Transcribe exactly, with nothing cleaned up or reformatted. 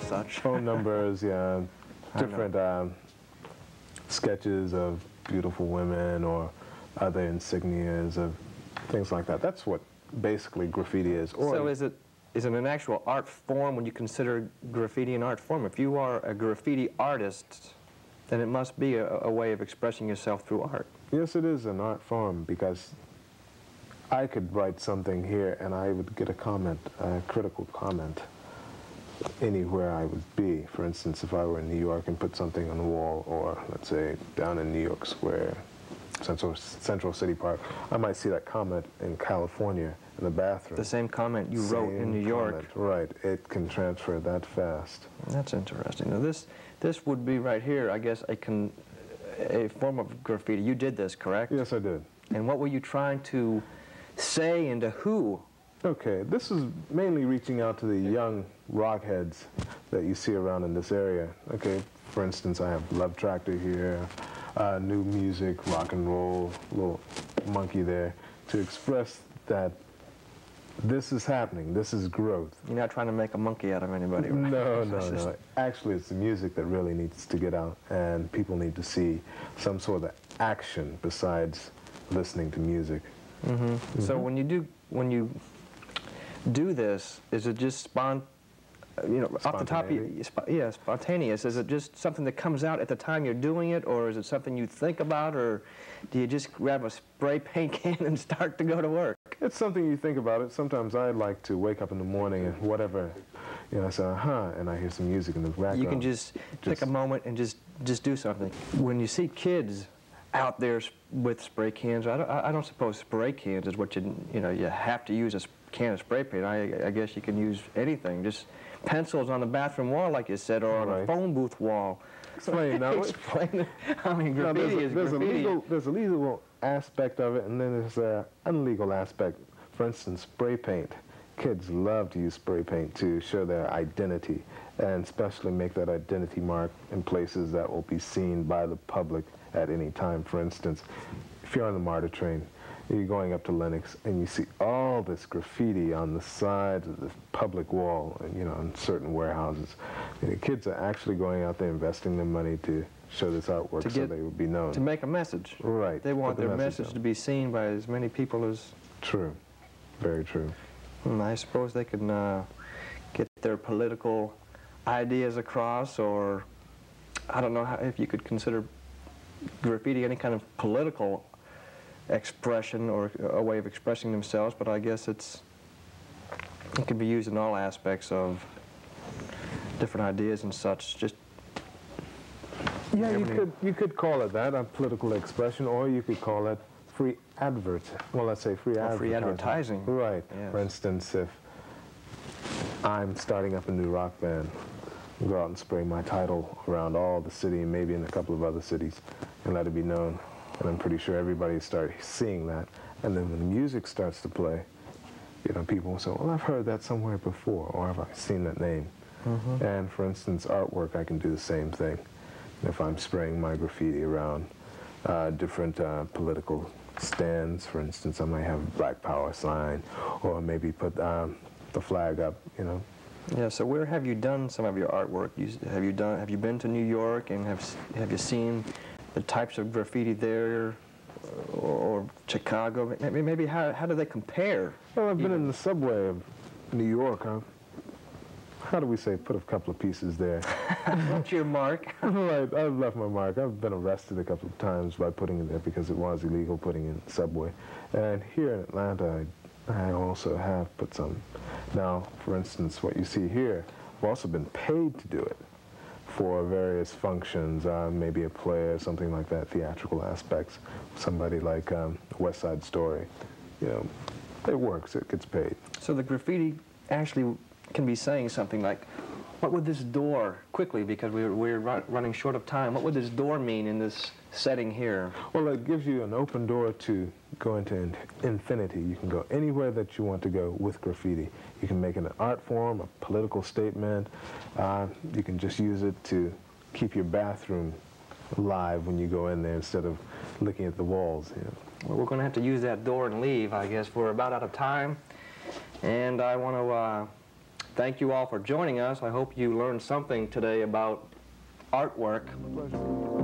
such. Phone numbers, yeah, different um, sketches of beautiful women or other insignias of things like that. That's what basically graffiti is. Or so is it is it an actual art form when you consider graffiti an art form? If you are a graffiti artist, then it must be a, a way of expressing yourself through art. Yes, it is an art form, because I could write something here and I would get a comment, a critical comment, anywhere I would be. For instance, if I were in New York and put something on the wall, or let's say down in New York Square, Central, Central City Park, I might see that comment in California in the bathroom. The same comment you same wrote in New York. Comment, right, it can transfer that fast. That's interesting. Now this, this would be right here, I guess, a, con, a form of graffiti. You did this, correct? Yes, I did. And what were you trying to say and to who? Okay, this is mainly reaching out to the young rock heads that you see around in this area. Okay, for instance, I have Love Tractor here, uh, new music, rock and roll, little monkey there, to express that this is happening, this is growth. You're not trying to make a monkey out of anybody, right? No, no, no. Actually, it's the music that really needs to get out, and people need to see some sort of action besides listening to music. Mm-hmm. Mm-hmm. So when you do, when you do this, is it just spont, you know, off the top of your, yeah, spontaneous? Is it just something that comes out at the time you're doing it, or is it something you think about, or do you just grab a spray paint can and start to go to work? It's something you think about it. Sometimes I like to wake up in the morning and whatever, you know, I say, uh-huh, and I hear some music in the background. You can just, just take a moment and just, just do something. When you see kids out there with spray cans, I don't, I don't suppose spray cans is what you, you know, you have to use a can of spray paint. I, I guess you can use anything, just pencils on the bathroom wall, like you said, or on right. a phone booth wall. Explain now. Explain. I mean, graffiti now, there's a, is there's graffiti. A legal, there's a legal aspect of it, and then there's an unlegal aspect. For instance, spray paint. Kids love to use spray paint to show their identity, and especially make that identity mark in places that will be seen by the public at any time. For instance, if you're on the MARTA train, you're going up to Lenox, and you see all this graffiti on the sides of the public wall, and, you know, in certain warehouses. And the kids are actually going out there investing their money to show this artwork to so get, they would be known. To make a message. Right. They want the their message, message to be seen by as many people as... True. Very true. And I suppose they can uh, get their political ideas across, or I don't know how, if you could consider graffiti any kind of political expression or a way of expressing themselves, but I guess it's it can be used in all aspects of different ideas and such. Just yeah, you could you could call it that, a political expression, or you could call it free advert. Well, let's say free advertising. Free advertising. Right. Yes. For instance, if I'm starting up a new rock band, I'll go out and spray my title around all the city and maybe in a couple of other cities and let it be known. And I'm pretty sure everybody starts seeing that. And then when the music starts to play, you know, people will say, well, I've heard that somewhere before, or have I seen that name? Mm-hmm. And for instance, artwork, I can do the same thing. If I'm spraying my graffiti around uh, different uh, political stands, for instance, I might have a Black Power sign, or maybe put um, the flag up, you know. Yeah, so where have you done some of your artwork? You, have you done? Have you been to New York, and have have you seen the types of graffiti there, or, or Chicago? Maybe, maybe how, how do they compare? Well, I've been even? in the subway of New York. Huh? How do we say, put a couple of pieces there. What's your mark? Right, I've left my mark. I've been arrested a couple of times by putting it there because it was illegal putting in the subway. And here in Atlanta, I, I also have put some. Now, for instance, what you see here, I've also been paid to do it for various functions, uh, maybe a play or something like that, theatrical aspects. Somebody like um, West Side Story, you know, it works, it gets paid. So the graffiti actually can be saying something like, what would this door, quickly, because we're, we're run, running short of time, what would this door mean in this setting here? Well, it gives you an open door to go into in infinity. You can go anywhere that you want to go with graffiti. You can make it an art form, a political statement. Uh, you can just use it to keep your bathroom live when you go in there instead of looking at the walls. You know. Well, we're going to have to use that door and leave, I guess. We're about out of time. And I want to uh, thank you all for joining us. I hope you learned something today about artwork. My pleasure.